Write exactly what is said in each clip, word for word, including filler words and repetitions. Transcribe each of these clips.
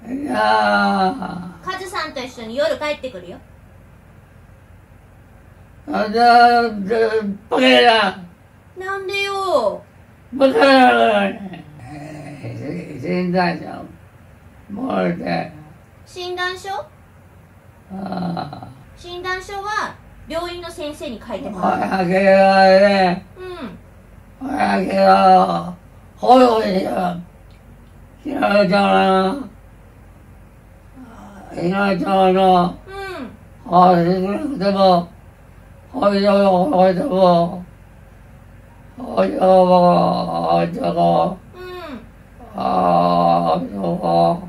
いやカズさんと一緒に夜帰ってくるよ。 あ、じゃあ、じゃあ、バカだ。 なんでよ。 バカだ。診断書もらって。 診断書？ ああ。 診断書は病院の先生に書いてもらう。 早ければね。 うん。 早ければ、ほよいよ。ひなちゃんの、ひなちゃんの、 うん。 ああ、しなくても、ほいよ、ほいでも、ほいよ、ほいでも、 うん。 ああ、そう。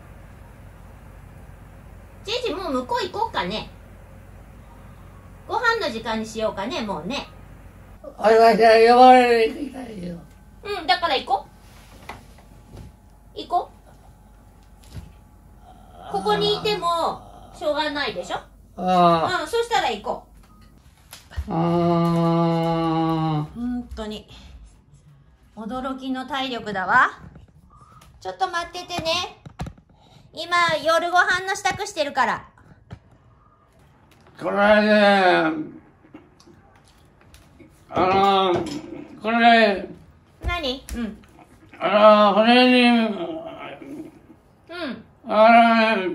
じいじもう向こう行こうかね。ご飯の時間にしようかね、もうね。 私は呼ばれてきたよ。 うん、だから行こう。行こう。ここにいてもしょうがないでしょ。 あうん、そしたら行こあ。あう。本当に驚きの体力だわ。ちょっと待っててね。今夜ご飯の支度してるから。 これね、あの、これ、 何？うん。 あの、これに、 うん。 あの、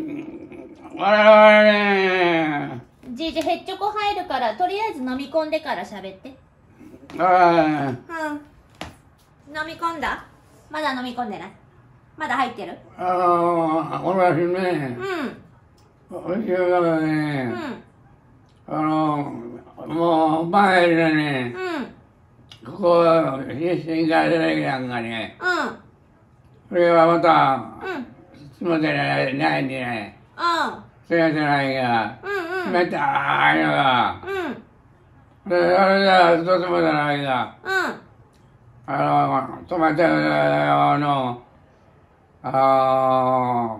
我々ね、 じいじへっちょこ入るから、とりあえず飲み込んでから喋って。 あうん。飲み込んだ？まだ飲み込んでない？まだ入ってる？ あの、私ね、 うん。 私はうね、 ん。 あの、もう前でね、 うん。 ここ、新新幹線なんかね、 うん。 それはまた、 うん。 すみませんないないんでね、 うん。 すみませんないが、 うんうん。 冷たいのが、 うん。 で、それが、とてもじゃないが、 うん。 あの、止めてるあの、あの、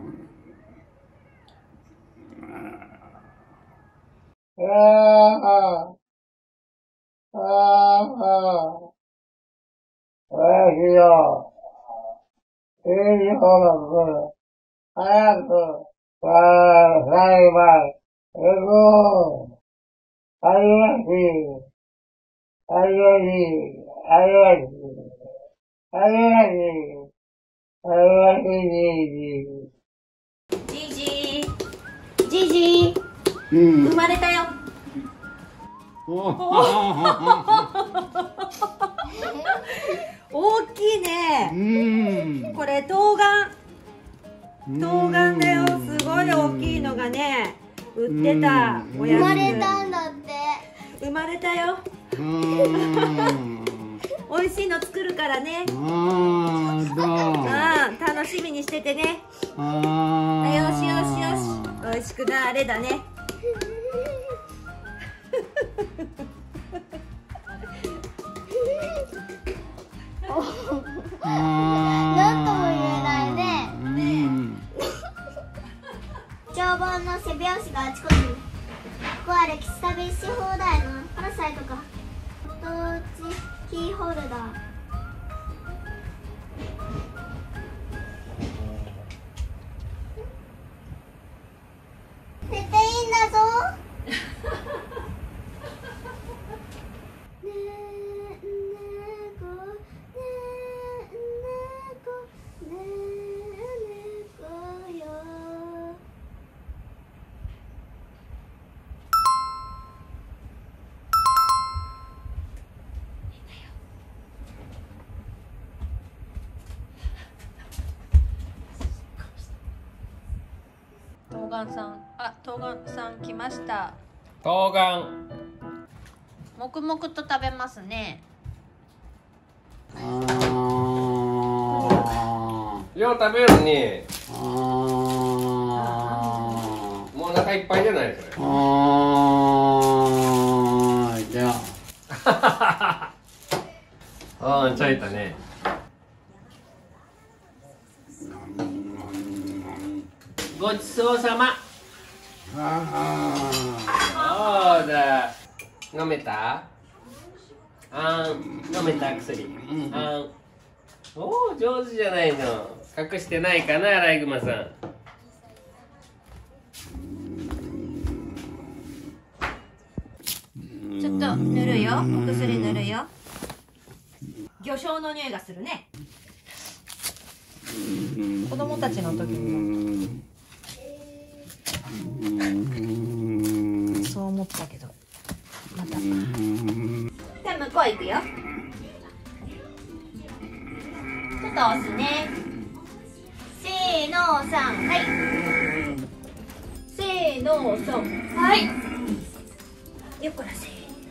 ああ、ああ、私よ、いいよ、早く、さあ、裁判、行こう。ありがしい、ありがしい、ありがしい、ありがしい、ありがしい、 じいじー。じいじー。 うん。 生まれたよ。大きいね。 うん。 これ冬瓜。冬瓜だよ。すごい大きいのがね、売ってた。おやつ。 生まれたんだって。 生まれたよ。 うん。 美味しいの作るからね。 ああ、どう。 うん、楽しみにしててね。 ああ。 よしよしよし。美味しくなれだね。 なんとも言えないね。眺望の背拍子があちこちに。ここは歴史旅し放題のパラサイトか。ご当地キーホルダー。寝ていいんだぞ。ねえ猫、ねえ猫、ねえ猫よ。 冬瓜さん、あ、冬瓜さん来ました。 冬瓜。 黙々と食べますね。 あよう食べるね。 あ。 もうお腹いっぱいじゃないそれ。 ああ。じゃあ。 ああ、ちょいたね。ごちそうさま。 あそうだ。飲めた？あん、飲めた薬。あん。おお、上手じゃないの。隠してないかな、アライグマさん。 と塗るよ。お薬塗るよ。魚醤の匂いがするね。子供たちの時にもそう思ったけど、また。じゃあ向こう行くよ。ちょっと押すね。せーの、さん、はい。せーの、さん、はい。よっこらせ。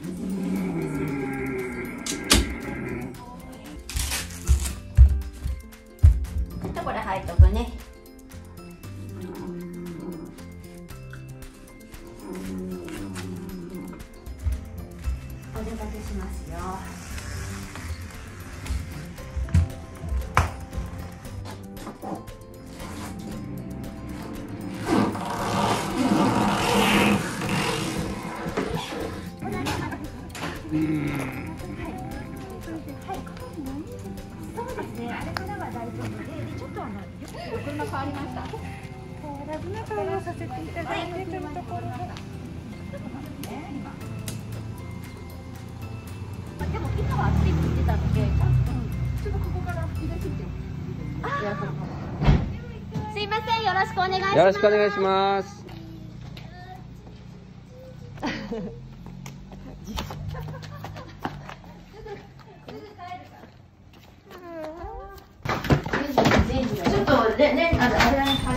これ入っとくね。お出かけしますよ。車変わりました。ラブナカをさせていただいているところで。でも今は暑いって言ってたので、ちょっとここから吹き出して。すいません、よろしくお願いします。 よろしくお願いします。ちょっとね、ね、あれ、あれ、あれ。